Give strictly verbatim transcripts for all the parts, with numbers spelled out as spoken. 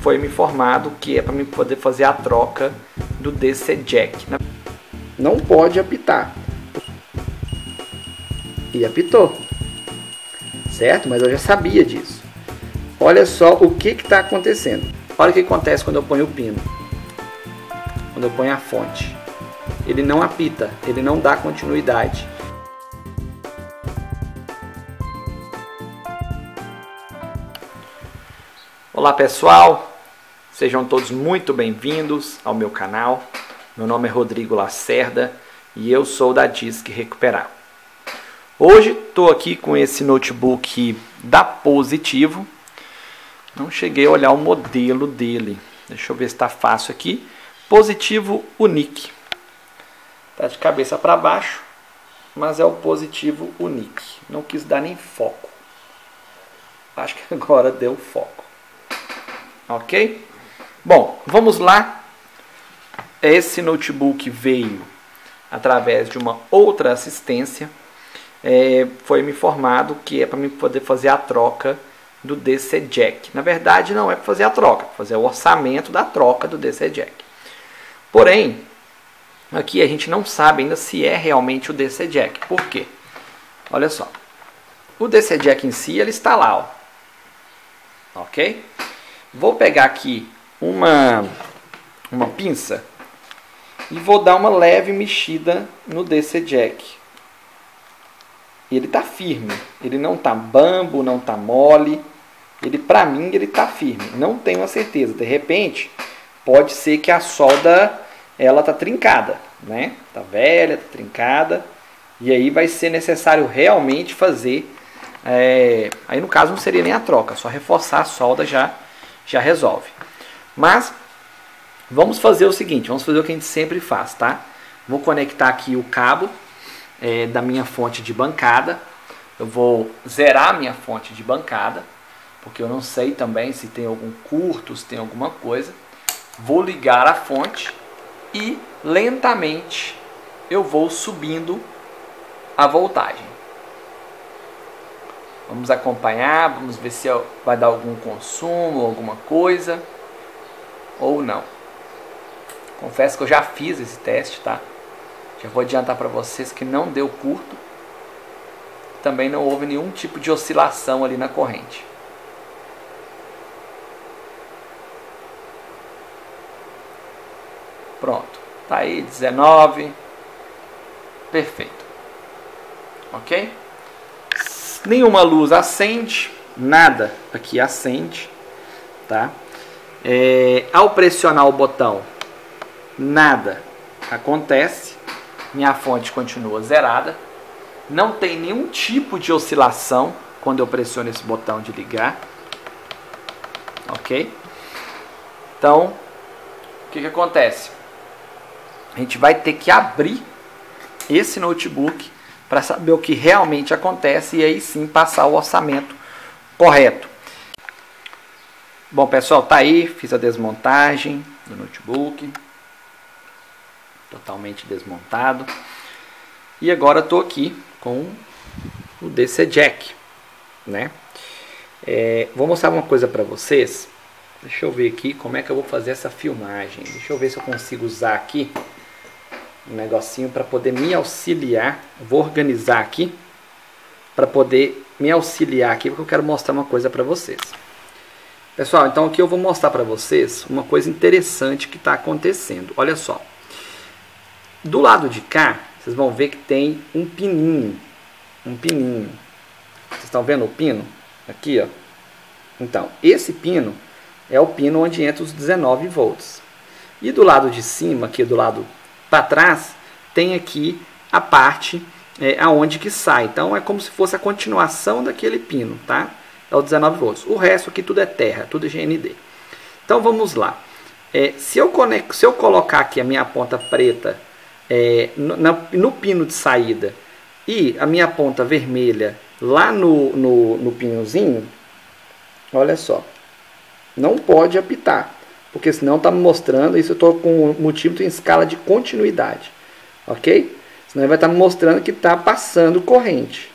foi me informado que é para mim poder fazer a troca do D C Jack. Não pode apitar. E apitou. Certo? Mas eu já sabia disso. Olha só o que está acontecendo. Olha o que acontece quando eu ponho o pino. Quando eu ponho a fonte. Ele não apita, ele não dá continuidade. Olá pessoal, sejam todos muito bem-vindos ao meu canal. Meu nome é Rodrigo Lacerda e eu sou da Disc Recuperar. Hoje estou aqui com esse notebook da Positivo. Não cheguei a olhar o modelo dele. Deixa eu ver se está fácil aqui. Positivo Unique. Está de cabeça para baixo, mas é o Positivo Unique. Não quis dar nem foco. Acho que agora deu foco. Ok? Bom, vamos lá. Esse notebook veio através de uma outra assistência. É, foi me informado que é para mim poder fazer a troca do D C Jack. Na verdade, não é para fazer a troca, é para fazer o orçamento da troca do D C Jack. Porém, aqui a gente não sabe ainda se é realmente o D C Jack. Por quê? Olha só. O D C Jack em si, ele está lá, ó. Ok? Vou pegar aqui uma, uma pinça e vou dar uma leve mexida no D C Jack. Ele está firme, ele não está bambo, não está mole. Ele, para mim, ele está firme. Não tenho a certeza. De repente, pode ser que a solda ela está trincada, né? Está velha, está trincada. E aí vai ser necessário realmente fazer. É, aí no caso não seria nem a troca, só reforçar a solda já. Já resolve. Mas vamos fazer o seguinte, vamos fazer o que a gente sempre faz, tá? Vou conectar aqui o cabo é, da minha fonte de bancada. Eu vou zerar a minha fonte de bancada, porque eu não sei também se tem algum curto, se tem alguma coisa. Vou ligar a fonte e lentamente eu vou subindo a voltagem. Vamos acompanhar, vamos ver se vai dar algum consumo, alguma coisa, ou não. Confesso que eu já fiz esse teste, tá? Já vou adiantar para vocês que não deu curto. Também não houve nenhum tipo de oscilação ali na corrente. Pronto, tá aí, dezenove. Perfeito. Ok? Nenhuma luz acende, nada aqui acende, tá? É, ao pressionar o botão, nada acontece, minha fonte continua zerada, não tem nenhum tipo de oscilação quando eu pressiono esse botão de ligar, ok? Então, o que que acontece? A gente vai ter que abrir esse notebook para saber o que realmente acontece e aí sim passar o orçamento correto. Bom pessoal, tá aí, fiz a desmontagem do notebook, totalmente desmontado. E agora estou aqui com o D C Jack, né? É, vou mostrar uma coisa para vocês. Deixa eu ver aqui como é que eu vou fazer essa filmagem. Deixa eu ver se eu consigo usar aqui um negocinho para poder me auxiliar. Vou organizar aqui para poder me auxiliar aqui, porque eu quero mostrar uma coisa para vocês. Pessoal, então aqui eu vou mostrar para vocês uma coisa interessante que está acontecendo. Olha só. Do lado de cá, vocês vão ver que tem um pininho. Um pininho. Vocês estão vendo o pino? Aqui, ó. Então, esse pino é o pino onde entra os dezenove volts. E do lado de cima, aqui do lado para trás, tem aqui a parte é, aonde que sai. Então é como se fosse a continuação daquele pino, tá? É o dezenove volts. O resto aqui tudo é terra, tudo é G N D. Então vamos lá. É, se, eu conect, se eu colocar aqui a minha ponta preta é, no, na, no pino de saída e a minha ponta vermelha lá no, no, no pinozinho, olha só, não pode apitar. Porque senão está me mostrando, isso eu estou com o multímetro em escala de continuidade, ok? Senão ele vai estar tá me mostrando que está passando corrente.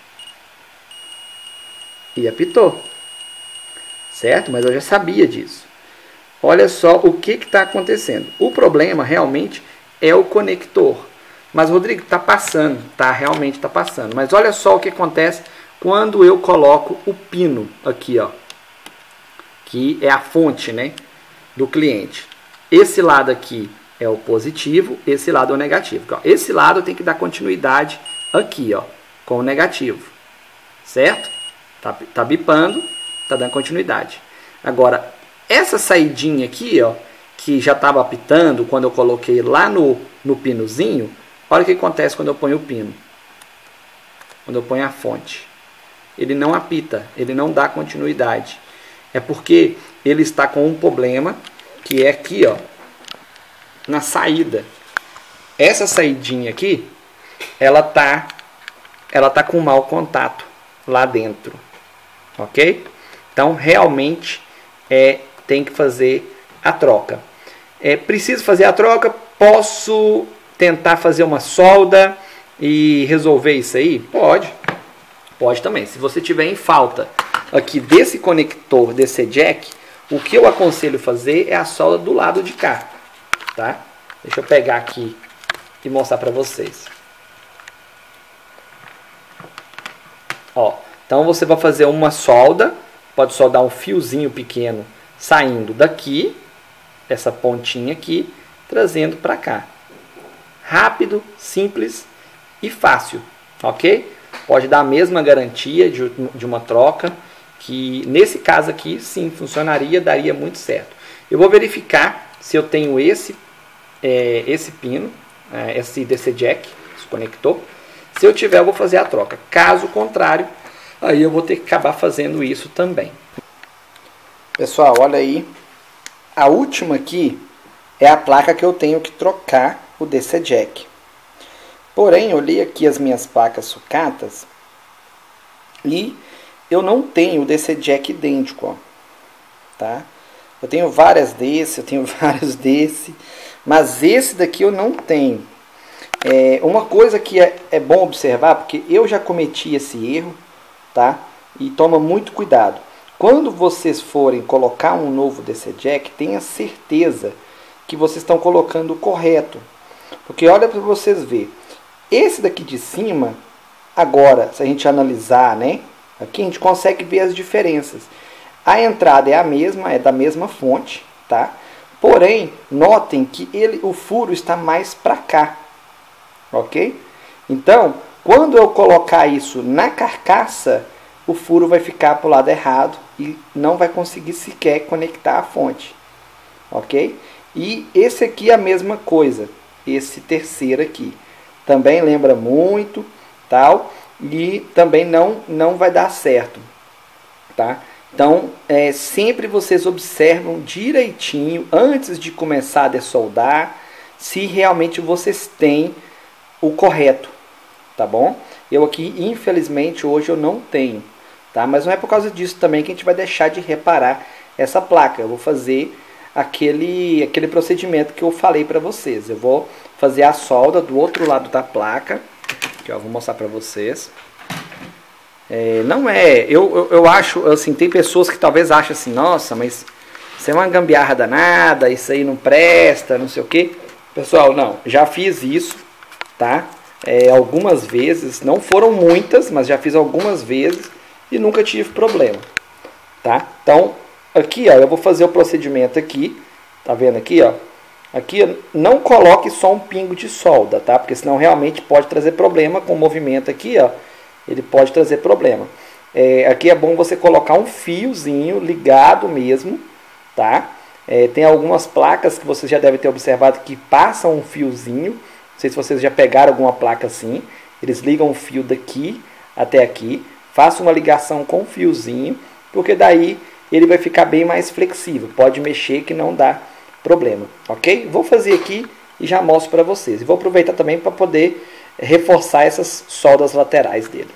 E apitou, certo? Mas eu já sabia disso. olha só o que está acontecendo. O problema realmente é o conector. Mas, Rodrigo, está passando. Tá, realmente está passando. Mas olha só o que acontece quando eu coloco o pino aqui, ó. Que é a fonte, né, do cliente. Esse lado aqui é o positivo, esse lado é o negativo. Esse lado tem que dar continuidade aqui, ó, com o negativo. Certo? Tá, tá bipando, tá dando continuidade. Agora, essa saidinha aqui, ó, que já estava apitando quando eu coloquei lá no, no pinozinho, olha o que acontece quando eu ponho o pino. Quando eu ponho a fonte. Ele não apita, ele não dá continuidade. É porque ele está com um problema que é aqui, ó, na saída. Essa saidinha aqui, ela tá, ela tá com mau contato lá dentro, ok? Então, realmente, é, tem que fazer a troca. É, preciso fazer a troca, posso tentar fazer uma solda e resolver isso aí? Pode. Pode também. Se você tiver em falta aqui desse conector, desse jack, o que eu aconselho fazer é a solda do lado de cá, tá? Deixa eu pegar aqui e mostrar para vocês. Ó, então você vai fazer uma solda, pode soldar um fiozinho pequeno saindo daqui, essa pontinha aqui, trazendo para cá. Rápido, simples e fácil, ok? Pode dar a mesma garantia de, de uma troca, que nesse caso aqui sim funcionaria, daria muito certo. Eu vou verificar se eu tenho esse, é, esse pino, é, esse D C jack, esse conector. Se eu tiver, eu vou fazer a troca. Caso contrário, aí eu vou ter que acabar fazendo isso também. Pessoal, olha aí. A última aqui é a placa que eu tenho que trocar o D C jack. Porém, eu olhei aqui as minhas placas sucatas e eu não tenho o D C jack idêntico, ó, tá? Eu tenho várias desse, eu tenho vários desse, mas esse daqui eu não tenho. É, uma coisa que é, é bom observar, porque eu já cometi esse erro, tá? E toma muito cuidado. Quando vocês forem colocar um novo D C jack, tenha certeza que vocês estão colocando o correto. Porque olha para vocês verem. Esse daqui de cima, agora, se a gente analisar, né? Aqui a gente consegue ver as diferenças. A entrada é a mesma, é da mesma fonte, tá? Porém, notem que ele, o furo está mais para cá, ok? Então, quando eu colocar isso na carcaça, o furo vai ficar para o lado errado e não vai conseguir sequer conectar a fonte, ok? E esse aqui é a mesma coisa, esse terceiro aqui. Também lembra muito, tal, e também não, não vai dar certo, tá? Então, é, sempre vocês observam direitinho, antes de começar a dessoldar, se realmente vocês têm o correto, tá bom? Eu aqui, infelizmente, hoje eu não tenho, tá? Mas não é por causa disso também que a gente vai deixar de reparar essa placa. Eu vou fazer aquele, aquele procedimento que eu falei para vocês. Eu vou fazer a solda do outro lado da placa, que eu vou mostrar para vocês. É, não é, eu, eu, eu acho, assim, tem pessoas que talvez achem assim, nossa, mas isso é uma gambiarra danada, isso aí não presta, não sei o que. Pessoal, não, já fiz isso, tá? É, algumas vezes, não foram muitas, mas já fiz algumas vezes e nunca tive problema, tá? Então, aqui, ó, eu vou fazer o procedimento aqui, tá vendo aqui, ó? Aqui, não coloque só um pingo de solda, tá? Porque senão realmente pode trazer problema com o movimento aqui, ó. Ele pode trazer problema. É, aqui é bom você colocar um fiozinho ligado mesmo, tá? É, tem algumas placas que você já deve ter observado que passam um fiozinho. Não sei se vocês já pegaram alguma placa assim. Eles ligam o fio daqui até aqui. Faça uma ligação com o fiozinho, porque daí ele vai ficar bem mais flexível. Pode mexer que não dá problema, ok? Vou fazer aqui e já mostro para vocês. E vou aproveitar também para poder reforçar essas soldas laterais dele.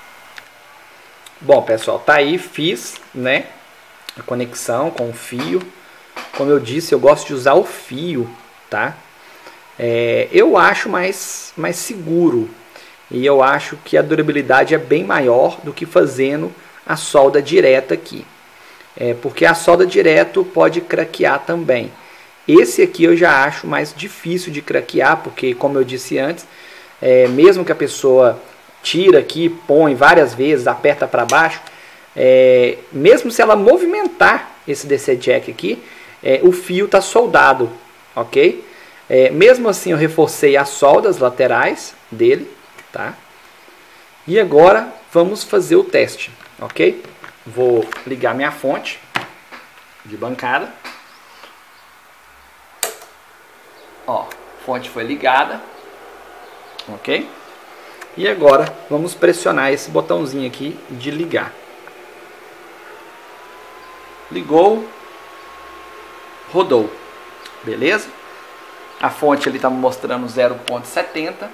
Bom, pessoal, tá aí, fiz, né, a conexão com o fio. Como eu disse, eu gosto de usar o fio, tá? É, eu acho mais, mais seguro e eu acho que a durabilidade é bem maior do que fazendo a solda direta aqui. é, porque a solda direto pode craquear também. Esse aqui eu já acho mais difícil de craquear, porque como eu disse antes, é, mesmo que a pessoa tira aqui, põe várias vezes, aperta para baixo, é, mesmo se ela movimentar esse D C jack aqui, é, o fio está soldado, ok? É, mesmo assim eu reforcei as soldas laterais dele, tá? E agora vamos fazer o teste, ok? Vou ligar minha fonte de bancada. Ó, a fonte foi ligada, ok? E agora vamos pressionar esse botãozinho aqui de ligar. Ligou, rodou, beleza? A fonte ele está mostrando zero ponto setenta,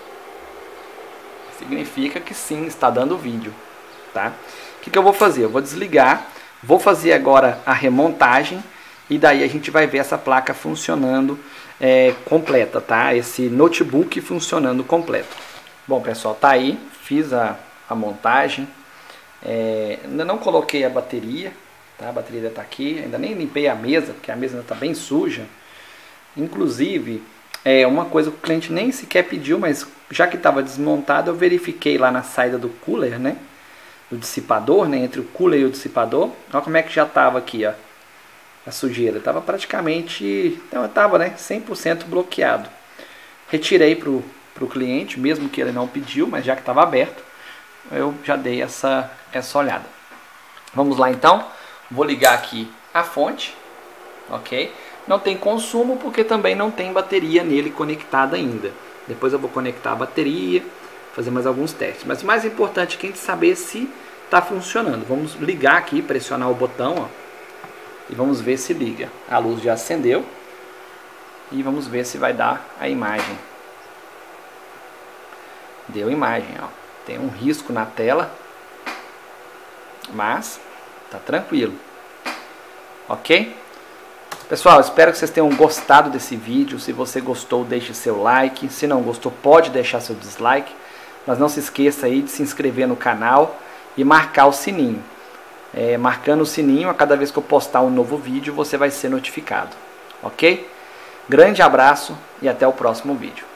significa que sim, está dando vídeo, tá? O que, que eu vou fazer? Eu vou desligar, vou fazer agora a remontagem e daí a gente vai ver essa placa funcionando é, completa, tá? Esse notebook funcionando completo. Bom, pessoal, tá aí, fiz a, a montagem, é, ainda não coloquei a bateria, tá? A bateria está aqui, ainda nem limpei a mesa, porque a mesa ainda está bem suja. Inclusive, é uma coisa que o cliente nem sequer pediu, mas já que estava desmontado, eu verifiquei lá na saída do cooler, né? Do dissipador, né? Entre o cooler e o dissipador. Olha como é que já estava aqui, ó. A sujeira. Estava praticamente, então estava, né? cem por cento bloqueado. Retirei para o cliente, mesmo que ele não pediu, mas já que estava aberto, eu já dei essa, essa olhada. Vamos lá então. Vou ligar aqui a fonte, ok? Não tem consumo porque também não tem bateria nele conectada ainda. Depois eu vou conectar a bateria, fazer mais alguns testes. Mas o mais importante é que a gente saber se está funcionando. Vamos ligar aqui, pressionar o botão, ó, e vamos ver se liga. A luz já acendeu e vamos ver se vai dar a imagem. Deu imagem, ó. Tem um risco na tela, mas tá tranquilo, ok? Pessoal, espero que vocês tenham gostado desse vídeo. Se você gostou, deixe seu like. Se não gostou, pode deixar seu dislike. Mas não se esqueça aí de se inscrever no canal e marcar o sininho. É, marcando o sininho, a cada vez que eu postar um novo vídeo, você vai ser notificado, ok? Grande abraço e até o próximo vídeo.